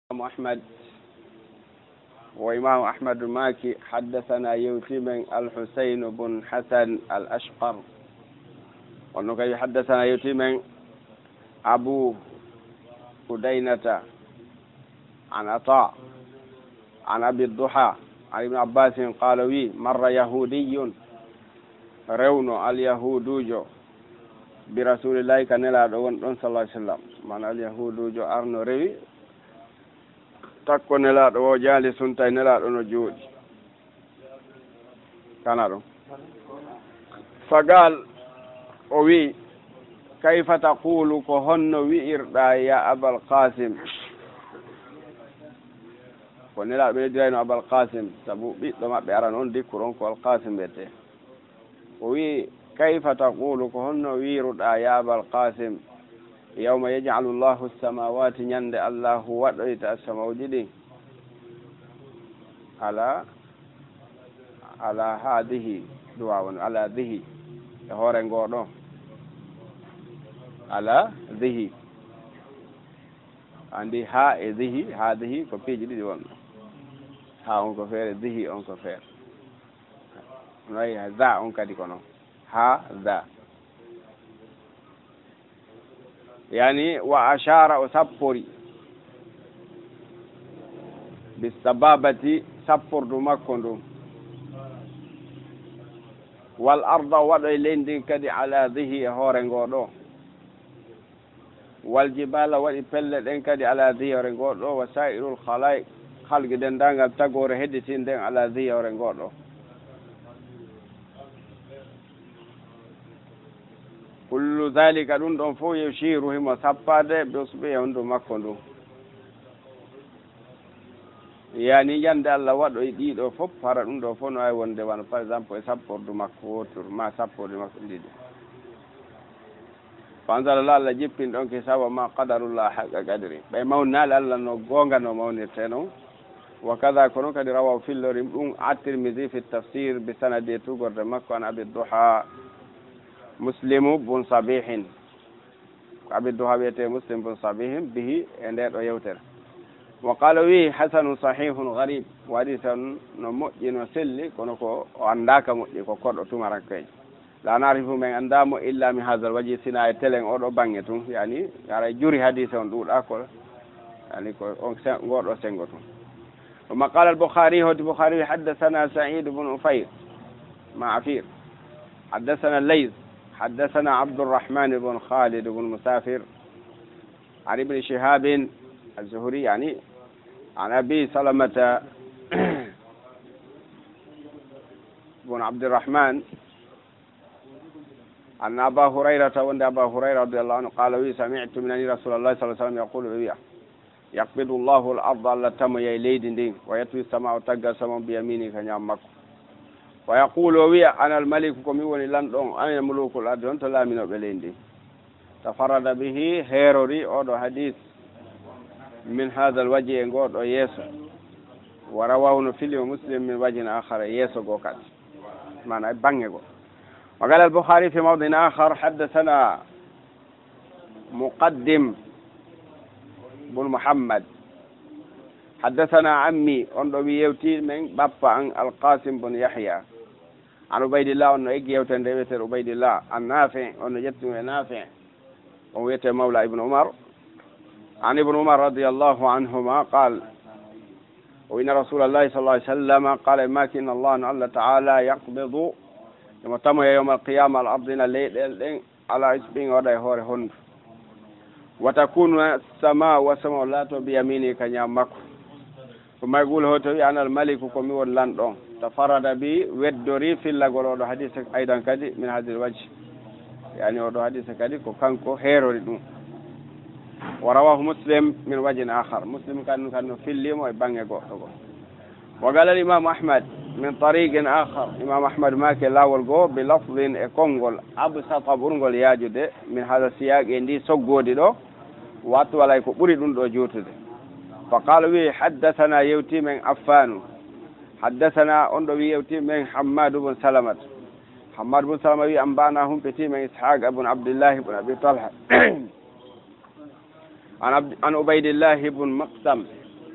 أحمد وإمام أحمد الماكي حدثنا يوتيم الحسين بن حسن الأشقر ونكي حدثنا يوتيم أبو أدينة عن عطاء عن أبي الضحى عن ابن عباس قال وي مر يهودي رون اليهودوجو برسول الله كان لا دون صلى الله عليه وسلم من اليهودوجو أرنو روي takko nelaɗo o jaali sunta nelaɗo no jooɗi kana ɗum fagal o wi kayfa taqulu ko honno wi'irɗa ya abal qasim ko nelaɗo ɓe dirayno abal qasim saabu ɓiɗɗo maɓɓe aran on dikkur on ko al qasim wiyete o wi kayfa taqulu ko honno wiruɗa ya abal qasim yawma yaj'alu llahu as-samawati ñande allahu waɗoyta as-samawji ɗi ala hadihi duwawon ala dihi e hoore ngoɗo ala dihi andi ha e dihi ha dihi ko piiji ɗiɗi wonɗo ha on ko feere dihi on ko feere noyi za on kadi ko noon ha za yani wa ashara o sappori bisababati sappurdu makko ndu wal arda waɗo e leydi kadi ala dihi e hoore ngoɗo wal jibala waɗi pelle ɗen kadi ala dihi hoore ngoɗo wa sairul khalaiq halgue dendagal tagore hedditin nden ala dihi hoore ngoɗo kullu dhalika ɗum ɗon fof yushiru himo sappade ɓe usɓi e hondu makko ndu yani yande Allah waɗo e ɗiɗo fof hara ɗum ɗo fof no wawi wonde wano par exemple e sappordu makko wotour ma sapporde makko ɗiɗi fa anzalallah Allah jippin ɗon ke sawa ma qadarullah haqqa qadri ɓe mawnali Allah no gonga no mawnirte noon wa kada ko noon kadi rawaw fillorim ɗum at-Tirmidhi fi tafsir bi sanadi tugorde makko an abi duha muslimu bun sabihin ko abi duha wiyete muslim bun sabihin bihi e nde ɗo yewtere wa qala wi hasanun sahihun gharib waɗi tan no moƴƴi no selli kono ko o andaka moƴƴi ko koɗɗo tumarankejo la narifu men andamo illa mi hadal waji sina e télé oɗo bangge tun yani ara juri hadise on ɗuuɗa ko yani ko on goɗo sengo tun ثم قال البخاري هو البخاري حدثنا سعيد بن أفير مع عفير حدثنا الليث حدثنا عبد الرحمن بن خالد بن مسافر عن ابن شهاب الزهري يعني عن أبي سلمة بن عبد الرحمن أن أبا هريرة وأن أبا هريرة رضي الله عنه قال وي سمعت من أن رسول الله صلى الله عليه وسلم يقول وي يقبض الله الأرض على تم يليد دين ويطوي السماء تقى سما بيمينه كنيام مكو ويقول وي أنا الملك كم يوني لندن أنا ملوك الأرض أنت لا من بليندي تفرد به هيروري أو حديث من هذا الوجه يقول يسوع ورواه في مسلم من وجه آخر يسوع قوكات معنى بانجو وقال البخاري في موضع آخر حدثنا مقدم بن محمد حدثنا عمي أنه يوتي من بابا عن القاسم بن يحيى عن عبيد الله أنه يجي يوتن ريبتر عبيد الله النافع أنه جت من نافع ويت مولى ابن عمر عن ابن عمر رضي الله عنهما قال وإن رسول الله صلى الله عليه وسلم قال إن الله تعالى يقبض يوم القيامة الأرضين الليل على اسبين ودا هور هند وتكون السماء والسماء لا بيمينه كنيامك ثم يقول هو توي أنا الملك كم يقول لندن تفرد بي ودوري في اللغة حديث أيضا كذي من هذا الوجه يعني هذا حديث كذي كانكو هيروري ورواه مسلم من وجه آخر مسلم كان في الليم ويبانجو وقال الإمام أحمد من طريق آخر إمام أحمد ماكي لاول جو بلفظ كونغول أبسط برنغول ياجد من هذا السياق عندي سوغودي دو واتو على يكبري دون جوتد فقال وي حدثنا يوتي من عفان حدثنا أندوي يوتي من حماد بن سلمة حماد بن سلمة وي أنبانا هم بتي من إسحاق بن عبد الله بن أبي طلحة عن عبيد الله بن مقسم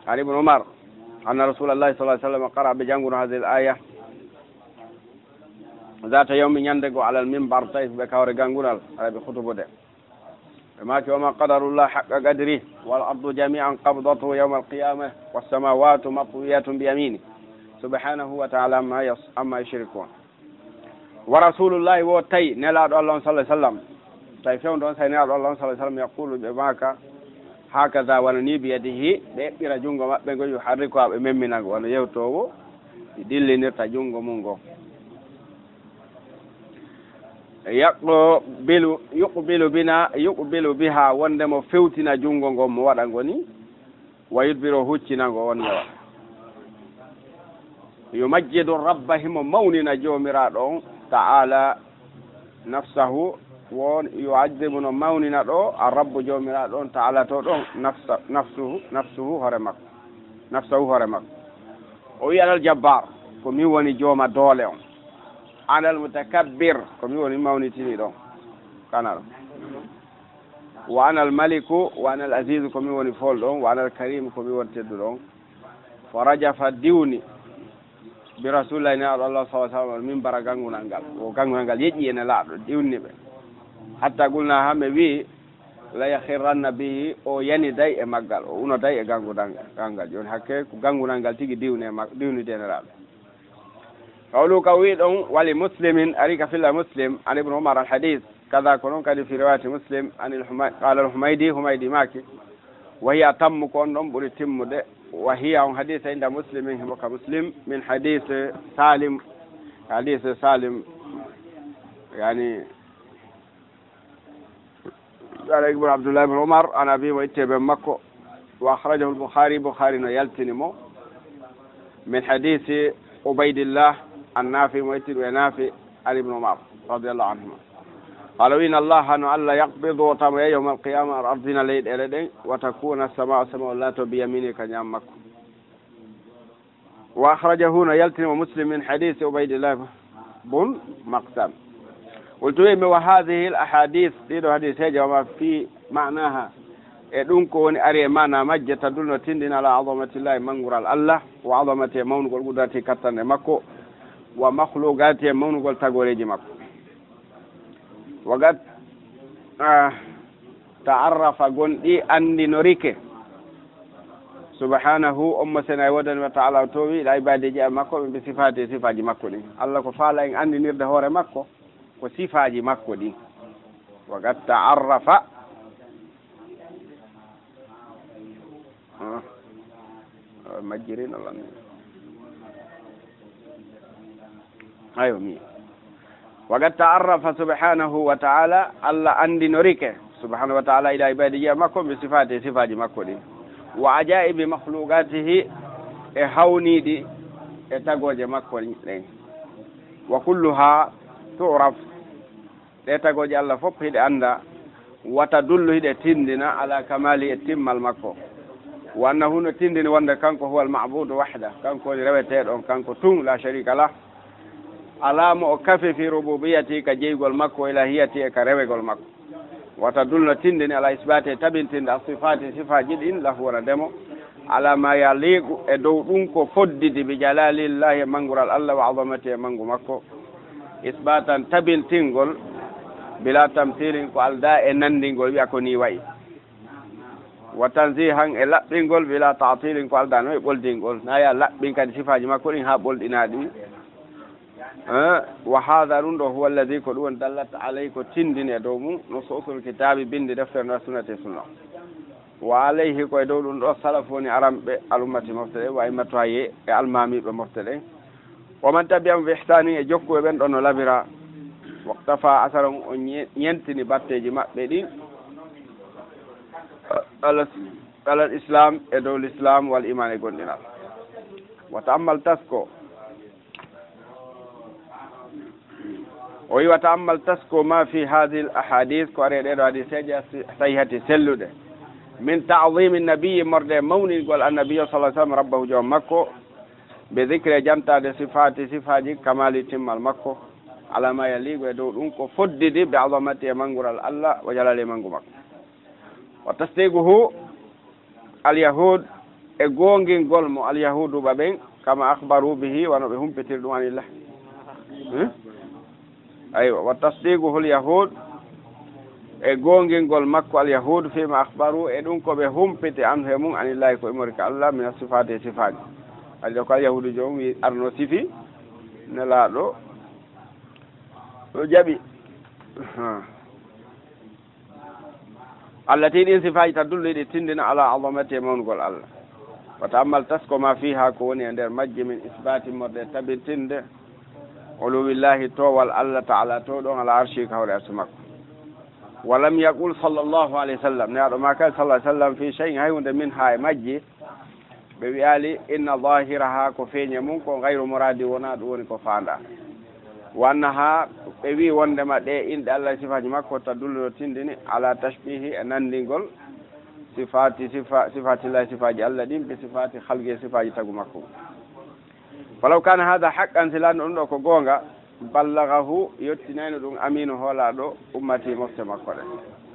عن ابن عمر أن رسول الله صلى الله عليه وسلم قرأ بجانب هذه الآية ذات يوم يندق على المنبر طيف بكور جانغونال على بخطبه ده وما قدر الله حق قدره والأرض جميعا قبضته يوم القيامة والسماوات مطويات بيمينه سبحانه وتعالى أما يشركون ورسول الله وتي نلاد الله صلى الله عليه وسلم طيفون دون سيناد الله صلى الله عليه وسلم يقول بماك هكذا ونني بيده بيقرا جونغو مابbe go yuharriku abe memminago wona yewtowo dillinirta jungo mungo yuqbilu biha wonde mo fewtina jungo ngo mo wada ngoni wayudbiro huccinago wonde wa yumajjidu rabbahim mawnina jomiraɗo ta'ala nafsahu won yu'azzimu no mawnina ɗo arabbu jomiraɗo on ta'ala to ɗon nafsuhu hore makko nafsahu hore makko o wi alal jabbar ko min woni jooma doole on anal mutakabbir ko mi woni mawnitini ɗon kana ɗo wa anal maliku wa anal azizu ko mi woni fol ɗon wa anal karim ko mi woni teddu ɗon fo rajafa diwni bi rasulillahi ne Allah sallallahu alaihi wasallam min bara gangunal ngal o gangunal ngal yeƴƴi ene laaɗo diwni ɓe hatta gulna hamme wi la yakhirranna bihi o yani day e maggal o uno day e gangunal ngal joni hakke ko gangunal ngal tigi diwnide ene laaɗo قولوا كويد ولمسلم أريك في مسلم عن ابن عمر الحديث كذا كنون كان في رواية مسلم عن قال الحميدي ماكي وهي أتم كونهم بريتم وهي عن حديث عند مسلم مسلم من حديث سالم يعني قال ابن عبد الله بن عمر عن أبي وإتي بن مكة وأخرجه بخاري يلتنمو من حديث عبيد الله النافي ويتر ونافي علي بن عمر رضي الله عنهما قالوا إن الله ألا يقبض وطم يوم القيامة أرضنا ليد إلدين وتكون السماء لا بيمينك نعمك وأخرجه هنا يلتم مسلم من حديث عبيد الله بن مقسم قلت وهذه الأحاديث ديدو حديث هجا وما في معناها دونكون أري معنى مجة تدل تندن على عظمة الله منغر الله وعظمة مونغ القدرة كتن مكو ومخلوقات مونغ التغوريج مكو وقد تعرف قندي أني نريك سبحانه سنة ودن وتعالى توبي لا عبادة جاء مكو بصفات صفات مكو دي الله كفالا إن أني نرد هور مكو وصفات مكو دي وقد تعرف مجرين الله أيوة مين وقد تعرف سبحانه وتعالى الله عندي نريك سبحانه وتعالى إلى عبادية مكو بصفاته صفات مكو دي وعجائب مخلوقاته هوني دي تقوج مكو دي وكلها تعرف تقوج الله فوق هيد عنده وتدل هيد تندنا على كمال يتم المكو وأنه نتندن وأن كانكو هو المعبود وحده كانكو رويته كانكو تون لا شريك له على مؤكف في ربوبيته كجيغ المكو إلهيته كرويغ المكو وتدل تندن على إثبات تبنتن الصفات صفة جد له وردمو على ما يليق دونكو فدد بجلال الله منغر الله وعظمته منغو مكو إثباتا تبنتن بلا تمثيل قال دا نندن يكوني وي وتنزيها إلا بنقول بلا تعطيل قال دا نوي قول دينقول نايا لا بين كان صفة جما كلين ها بول دينادي وهذا رندو هو الذي كلون دلت عليك تندن يدوم نصوص الكتاب بند دفتر سنة سنة وعليه كو يدول سلفوني عرم الأمة مفتدى وإمتها المامي بمفتدى ومن تبعهم بإحسان يجوكو يبن دونو لبرا واقتفى أثرهم ينتني باتي جماع بدين على الإسلام يدو الإسلام والإيمان يقول لنا وتأمل تسكو وتأمل تسكو ما في هذه الأحاديث كوريد هذه سيجة صحيحة سلودة من تعظيم النبي مرد موني يقول النبي صلى الله عليه وسلم ربه جو مكو بذكر جمتا صفات كمال تم المكو على ما يليق ويدول أنكو فدد بعظمته منغر الله وجلال منغو مكو وتصديقه اليهود e gongingol mo alyahudu ɓaɓen kama akhbaru bihi wano ɓe humpitir ɗum anillah aywa wa tasdiquhu lyahud e gongingol makko alyahudu fima akhbaru e ɗum koɓe humpiti anhu e mum anillahi ko imori ka allah min sifati e sifaji ali ɗo ko alyahudu jomum wi arno sifi nelaɗo ɗo jaɓi allah ti ɗin sifaji taddulɗo ɗi tindina ala azamati e mawnugol allah wa ta'ammal tasko ma fiha ko woni e nder majji min isbati morde tabitinde uluwillahi towal allah taala to ɗon ala arshi ka hawre arsi makko walam yaqul sallllahu alayhi wa sallam neaɗo ma kadi sallah sallam fi cheyin hay hunde min ha e majji ɓe wiyali inna zahiraha ko feeñe mum ko gayru moradi wona ɗum woni ko faanda wanna ha ɓe wi wondema ɗe inɗe allah sifaji makko tadulluɗo tindini ala tashbihi e nandingol sifatillahi sifaji allah ɗin ɓe sifati halgue sifaji tagu makko falaw kana hada haqqan silano ɗum ɗo ko goonga ballagahu yettinayno ɗum aminu hoolaɗo ummati mofte makko ɗe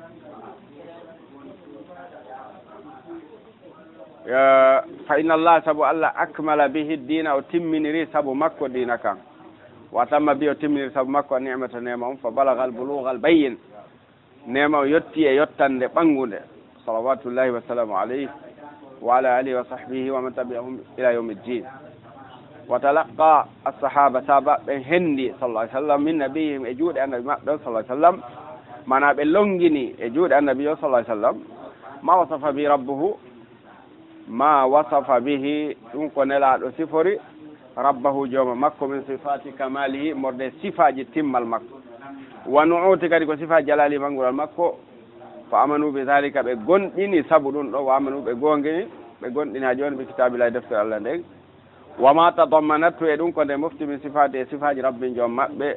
fa inna allah saabu allah akmala bihi dina o timminiri saabu makko dina kan wa tamma bi o timminiri saabu makko a nimata nema fa balaga al bulugha al bayyin nema o yetti e yottande ɓangude salawatullahi wassalamu alayhi wa ala alihi wa sahbihi wa man tabi'ahum ila yawmi ddin wa talaqqa as-sahaba sahaba ɓen hendi sallallahu alaihi wasallam min nabiyihim e juuɗe annabi maɓɓe sallallahu alaihi wasallam mana ɓe longini e juuɗe annabi o sallallahu alaihi wasallam ma wasafa bi rabbuhu ma wasafa bihi ɗum ko nelaɗo sifori rabbahu jooma makko min sifati kamalihi morde sifaji timmal makko wa nu'uti kadi ko sifaji jalali mangural makko fa amanu bi dhalika ɓe gonɗini saabu ɗum ɗo wa amanu ɓe gongini ɓe gonɗini ha joni ɓe kitabillahi deftere allah nden wa ma tadammanatu e ɗum ko nde mofti min sifati e sifaji rabbi joom maɓɓe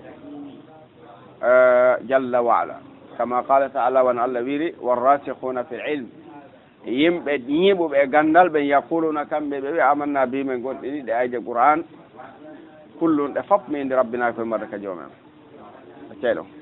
jalla wa ala kama qala ta'ala wano allah wiri warrasikhuna fi l ilm yimɓe ñiɓuɓe e gandal ɓe yaquluna kamɓe ɓe wi amanna bi men gonɗini ɗe ayde qur'an kullum ɗe fof mi indi rabbina koye mbarde ka joomen ceeɗo